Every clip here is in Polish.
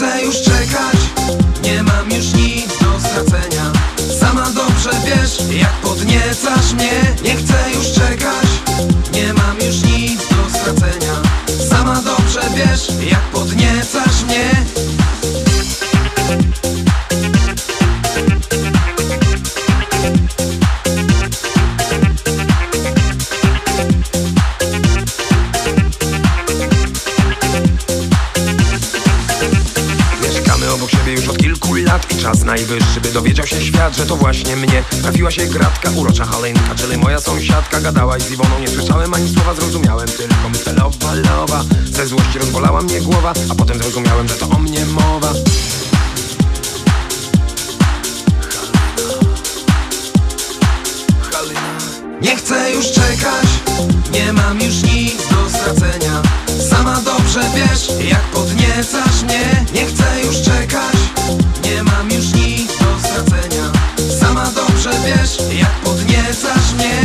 chcę już czekać, nie mam już nic do stracenia. Sama dobrze wiesz, jak podniecasz mnie. Nie chcę już czekać, nie mam już nic do stracenia. Sama dobrze wiesz, jak podniecasz mnie. Obok siebie już od kilku lat i czas najwyższy, by dowiedział się świat, że to właśnie mnie trafiła się gratka, urocza Halinka, czyli moja sąsiadka. Gadałaś z Iwoną, nie słyszałem ani słowa, zrozumiałem tylko myślę lowa, lowa. Ze złości rozbolała mnie głowa, a potem zrozumiałem, że to o mnie mowa. Halina. Nie chcę już czekać, nie mam już nic do stracenia. Sama dobrze wiesz, jak podniecasz mnie. Nie chcę już czekać, nie mam już nic do stracenia. Sama dobrze wiesz, jak podniecasz mnie.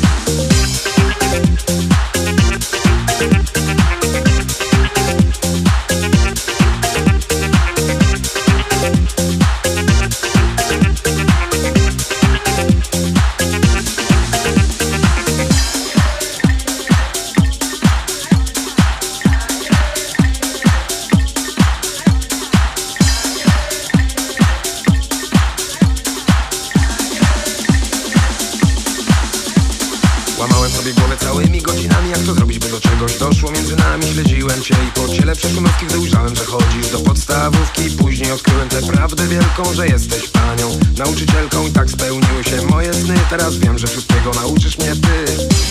Łamałem sobie głowę całymi godzinami, jak to zrobić, by do czegoś doszło między nami. Śledziłem cię i po ciele przeszły mrówki, gdy ujrzałem, że chodzisz do podstawówki. Później odkryłem tę prawdę wielką, że jesteś panią nauczycielką i tak spełniły się moje sny. Teraz wiem, że wszystkiego nauczysz mnie ty.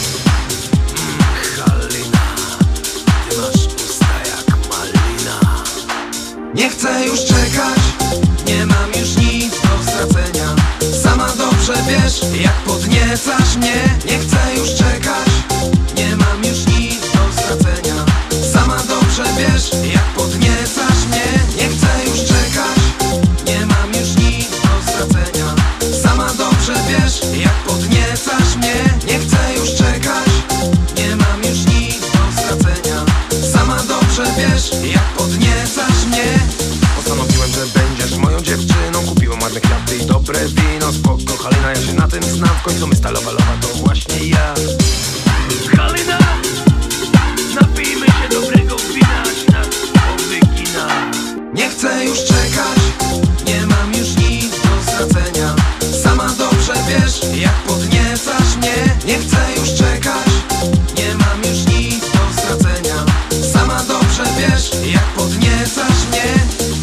Halina, ty masz usta jak malina. Nie chcę już czekać, nie mam już nic do stracenia. Sama dobrze wiesz, jak podniecasz mnie. Nie chcę już czekać, nie mam już nic do stracenia. Sama dobrze wiesz, jak podniecasz mnie. Nie chcę już czekać, nie mam już nic do stracenia. Sama dobrze wiesz, jak podniecasz mnie. Nie chcę już czekać, nie mam już nic do stracenia. Sama dobrze wiesz, jak podniecasz mnie. Postanowiłem, że będziesz moją dziewczyną. Kupiłem ładne kwiaty i dobre wino. Spoko Halina, ja się na tym znam. W końcu my stalowa lowa to właśnie ja. Halina, napijmy się dobrego wina, aż nas powygina. Nie chcę już czekać, nie mam już nic do stracenia. Sama dobrze wiesz, jak podniecasz mnie. Nie chcę już czekać, nie mam już nic do stracenia. Sama dobrze wiesz, jak podniecasz mnie.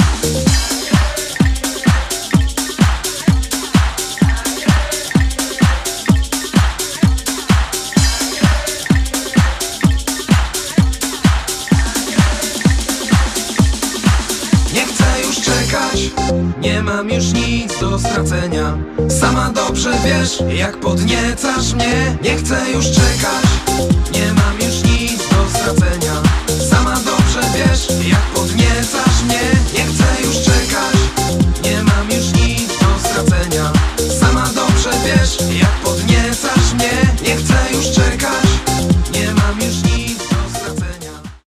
Nie chcę już czekać, nie mam już nic do stracenia. Sama dobrze wiesz, jak podniecasz mnie. Nie chcę już czekać, nie mam już nic do stracenia.